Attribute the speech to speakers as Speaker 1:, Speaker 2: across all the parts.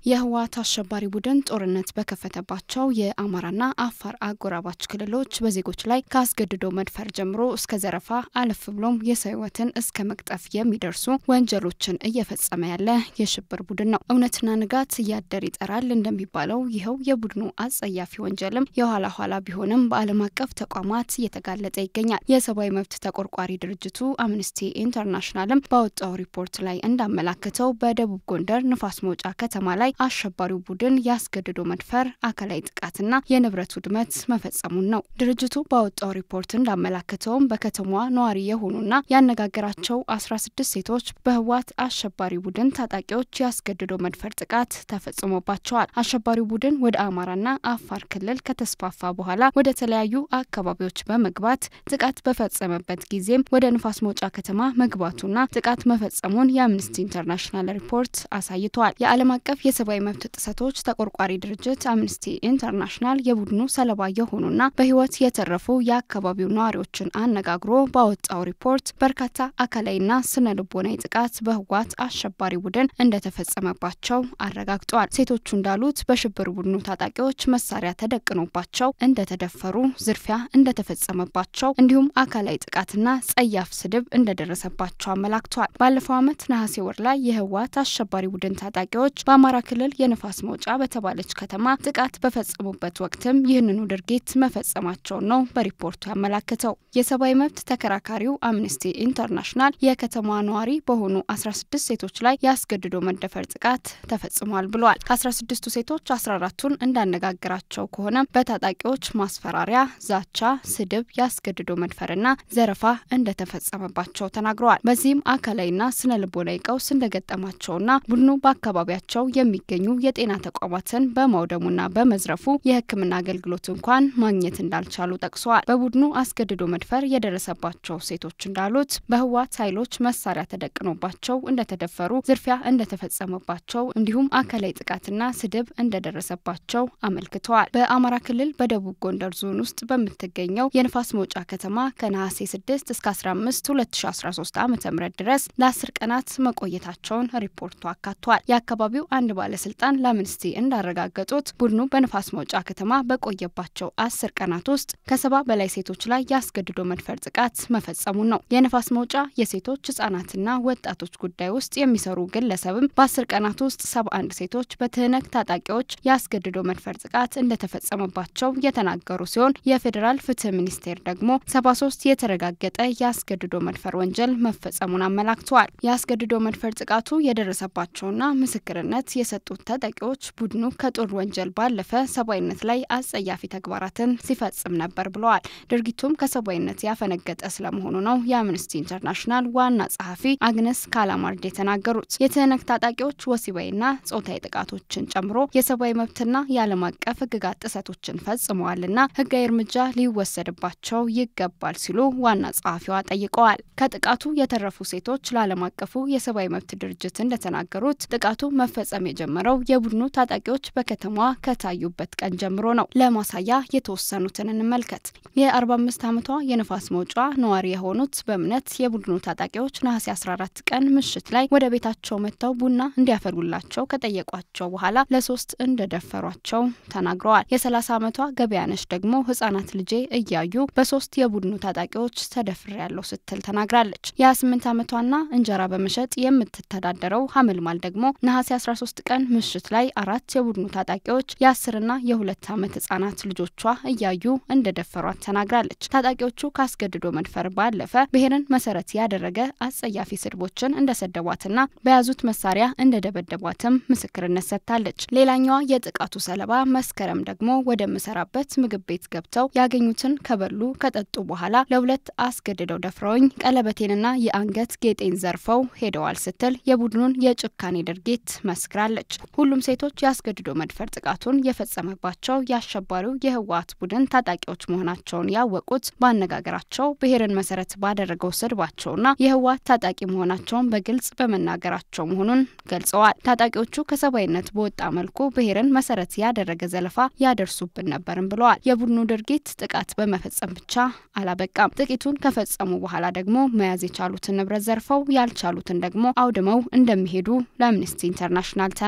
Speaker 1: የህወሓት አሸባሪ ቡድን ጦርነት በከፈተባቸው የአማራና አፋር አጎራባች ክልሎች በዜጎች ላይ ከአስገድዶ መድፈር ጀምሮ እስከ ዘረፋ አለፍ ብሎም የሰውነትን እስከ መቅጠፍ የሚደርሱ ወንጀሎችን እየፈጸመ ያለ የሽብር ቡድን ነው። እውነትና ንጋት ያደር ይጠራል እንደሚባለው ይሄው የቡድኑ አጸያፊ ወንጀልም የኋላ ኋላ ቢሆንም በዓለም አቀፍ ተቋማት እየተጋለጠ ይገኛል። የሰብአዊ መብት ተቆርቋሪ ድርጅቱ አምነስቲ ኢንተርናሽናልም ባወጣው ሪፖርት ላይ እንዳመላከተው በደቡብ ጎንደር ንፋስ መውጫ ከተማ ላይ አሸባሪው ቡድን ያስገድዶ መድፈር አካላዊ ጥቃትና የንብረት ውድመት መፈጸሙን ነው። ድርጅቱ ባወጣው ሪፖርት እንዳመላከተውም በከተማዋ ነዋሪ የሆኑና ያነጋገራቸው 16 ሴቶች በህወሓት አሸባሪ ቡድን ታጣቂዎች ያስገድዶ መድፈር ጥቃት ተፈጽሞባቸዋል። አሸባሪው ቡድን ወደ አማራና አፋር ክልል ከተስፋፋ በኋላ ወደ ተለያዩ አካባቢዎች በመግባት ጥቃት በፈጸመበት ጊዜም ወደ ንፋስ መውጫ ከተማ መግባቱና ጥቃት መፈጸሙን የአምነስቲ ኢንተርናሽናል ሪፖርት አሳይቷል። የዓለም አቀፍ የሰብአዊ መብት ጥሰቶች ተቆርቋሪ ድርጅት አምነስቲ ኢንተርናሽናል የቡድኑ ሰለባ የሆኑና በህይወት የተረፉ የአካባቢው ነዋሪዎችን አነጋግሮ ባወጣው ሪፖርት በርካታ አካላዊና ስነ ልቦናዊ ጥቃት በህወሓት አሸባሪ ቡድን እንደተፈጸመባቸው አረጋግጧል። ሴቶቹ እንዳሉት በሽብር ቡድኑ ታጣቂዎች መሳሪያ ተደቅኖባቸው እንደተደፈሩ፣ ዝርፊያ እንደተፈጸመባቸው እንዲሁም አካላዊ ጥቃትና ጸያፍ ስድብ እንደደረሰባቸው አመላክቷል። ባለፈው ዓመት ነሐሴ ወር ላይ የህወሓት አሸባሪ ቡድን ታጣቂዎች በአማራ ክልል የንፋስ መውጫ በተባለች ከተማ ጥቃት በፈጸሙበት ወቅትም ይህንኑ ድርጊት መፈጸማቸው ነው በሪፖርቱ ያመላከተው። የሰብአዊ መብት ተከራካሪው አምነስቲ ኢንተርናሽናል የከተማዋ ነዋሪ በሆኑ 16 ሴቶች ላይ ያስገድዶ መደፈር ጥቃት ተፈጽሟል ብለዋል። ከ16ቱ ሴቶች 14ቱን እንዳነጋገራቸው ከሆነ በታጣቂዎች ማስፈራሪያ፣ ዛቻ፣ ስድብ፣ ያስገድዶ መድፈርና ዘረፋ እንደተፈጸመባቸው ተናግረዋል። በዚህም አካላዊና ስነ ልቦናዊ ቀውስ እንደገጠማቸውና ቡድኑ በአካባቢያቸው የሚገኙ የጤና ተቋማትን በማውደሙና በመዝረፉ የሕክምና አገልግሎት እንኳን ማግኘት እንዳልቻሉ ጠቅሰዋል። በቡድኑ አስገድዶ መድፈር የደረሰባቸው ሴቶች እንዳሉት በህወሓት ኃይሎች መሳሪያ ተደቅኖባቸው እንደተደፈሩ፣ ዝርፊያ እንደተፈጸመባቸው እንዲሁም አካላዊ ጥቃትና ስድብ እንደደረሰባቸው አመልክተዋል። በአማራ ክልል በደቡብ ጎንደር ዞን ውስጥ በምትገኘው የንፋስ መውጫ ከተማ ከነሐሴ 6 እስከ 15 2013 ዓ.ም ድረስ ለ10 ቀናት መቆየታቸውን ሪፖርቱ አካቷል። የአካባቢው አንድ ባለስልጣን ለአምነስቲ እንዳረጋገጡት ቡድኑ በንፋስ መውጫ ከተማ በቆየባቸው 10 ቀናት ውስጥ ከ70 በላይ ሴቶች ላይ ያስገድዶ መድፈር ጥቃት መፈጸሙን ነው። የንፋስ መውጫ የሴቶች ህጻናትና ወጣቶች ጉዳይ ውስጥ የሚሰሩ ግለሰብም በ10 ቀናት ውስጥ 71 ሴቶች በትህነግ ታጣቂዎች ያስገድዶ መድፈር ጥቃት እንደተፈጸመባቸው የተናገሩ ሲሆን የፌዴራል ፍትህ ሚኒስቴር ደግሞ 73 የተረጋገጠ ያስገድዶ መድፈር ወንጀል መፈጸሙን አመላክቷል። ያስገድዶ መድፈር ጥቃቱ የደረሰባቸውና ምስክርነት የሰጡት ታጣቂዎች ቡድኑ ከጦር ወንጀል ባለፈ ሰብአዊነት ላይ አጸያፊ ተግባራትን ሲፈጽም ነበር ብለዋል። ድርጊቱም ከሰብአዊነት ያፈነገጠ ስለመሆኑ ነው የአምነስቲ ኢንተርናሽናል ዋና ጸሐፊ አግነስ ካላማርድ የተናገሩት። የትህነግ ታጣቂዎች ወሲባዊና ጾታዊ ጥቃቶችን ጨምሮ የሰብአዊ መብትና የዓለም አቀፍ ህግጋት ጥሰቶችን ፈጽመዋልና ህጋዊ እርምጃ ሊወሰድባቸው ይገባል ሲሉ ዋና ጸሐፊዋ ጠይቀዋል። ከጥቃቱ የተረፉ ሴቶች ለዓለም አቀፉ የሰብአዊ መብት ድርጅት እንደተናገሩት ጥቃቱ መፈጸም የጀመረው የቡድኑ ታጣቂዎች በከተማዋ ከታዩበት ቀን ጀምሮ ነው። ለማሳያ የተወሰኑትን እንመልከት። የ45 ዓመቷ የንፋስ መውጫ ነዋሪ የሆኑት በእምነት የቡድኑ ታጣቂዎች ነሐሴ 14 ቀን ምሽት ላይ ወደ ቤታቸው መጥተው ቡና እንዲያፈሉላቸው ከጠየቋቸው በኋላ ለሶስት እንደደፈሯቸው ተናግረዋል። የ30 ዓመቷ ገበያነሽ ደግሞ ህጻናት ልጄ እያዩ በሶስት የቡድኑ ታጣቂዎች ተደፍሬያለሁ ስትል ተናግራለች። የ28 ዓመቷና እንጀራ በመሸጥ የምትተዳደረው ሐመልማል ደግሞ ነሐሴ 13 ቀን ምሽት ላይ 4 የቡድኑ ታጣቂዎች የ10ና የ2 ዓመት ህጻናት ልጆቿ እያዩ እንደደፈሯት ተናግራለች። ታጣቂዎቹ ካስገድዶ መድፈር ባለፈ ብሔርን መሰረት ያደረገ አጸያፊ ስድቦችን እንደሰደቧትና በያዙት መሳሪያ እንደደበደቧትም ምስክርነት ሰጥታለች። ሌላኛዋ የጥቃቱ ሰለባ መስከረም ደግሞ ወደ መሰራበት ምግብ ቤት ገብተው ያገኙትን ከበሉ ከጠጡ በኋላ ለሁለት አስገድደው ደፍረውኝ ቀለበቴንና የአንገት ጌጤን ዘርፈው ሄደዋል ስትል የቡድኑን የጭካኔ ድርጊት መስክራለች። ሁሉም ሴቶች ያስገድዶ መድፈር ጥቃቱን የፈጸመባቸው ያሸባሪው የህወሓት ቡድን ታጣቂዎች መሆናቸውን ያወቁት ባነጋገራቸው ብሔርን መሰረት ባደረገው ስድባቸውና የህወሓት ታጣቂ መሆናቸውን በግልጽ በመናገራቸው መሆኑን ገልጸዋል። ታጣቂዎቹ ከሰብአዊነት በወጣ መልኩ ብሔርን መሰረት ያደረገ ዘለፋ ያደርሱብን ነበርም ብለዋል። የቡድኑ ድርጊት ጥቃት በመፈጸም ብቻ አላበቃም። ጥቂቱን ከፈጸሙ በኋላ ደግሞ መያዝ የቻሉትን ንብረት ዘርፈው ያልቻሉትን ደግሞ አውድመው እንደሚሄዱ ለአምነስቲ ኢንተርናሽናል ተናግረዋል።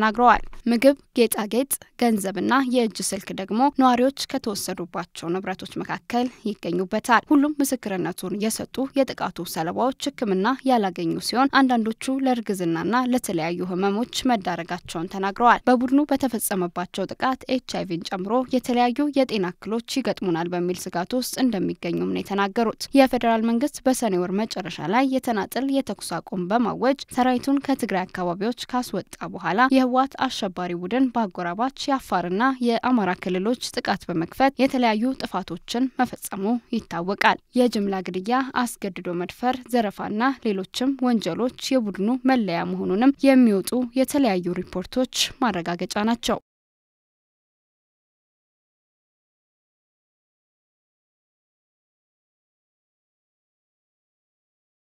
Speaker 1: ተናግረዋል። ምግብ፣ ጌጣጌጥ፣ ገንዘብና የእጅ ስልክ ደግሞ ነዋሪዎች ከተወሰዱባቸው ንብረቶች መካከል ይገኙበታል። ሁሉም ምስክርነቱን የሰጡ የጥቃቱ ሰለባዎች ሕክምና ያላገኙ ሲሆን አንዳንዶቹ ለርግዝናና ለተለያዩ ህመሞች መዳረጋቸውን ተናግረዋል። በቡድኑ በተፈጸመባቸው ጥቃት ኤችአይቪን ጨምሮ የተለያዩ የጤና እክሎች ይገጥሙናል በሚል ስጋት ውስጥ እንደሚገኙም ነው የተናገሩት። የፌደራል መንግስት በሰኔ ወር መጨረሻ ላይ የተናጠል የተኩስ አቁም በማወጅ ሰራዊቱን ከትግራይ አካባቢዎች ካስወጣ በኋላ የህወሓት አሸባሪ ቡድን በአጎራባች የአፋርና የአማራ ክልሎች ጥቃት በመክፈት የተለያዩ ጥፋቶችን መፈጸሙ ይታወቃል። የጅምላ ግድያ፣ አስገድዶ መድፈር፣ ዘረፋና ሌሎችም ወንጀሎች የቡድኑ መለያ መሆኑንም የሚወጡ የተለያዩ ሪፖርቶች ማረጋገጫ ናቸው።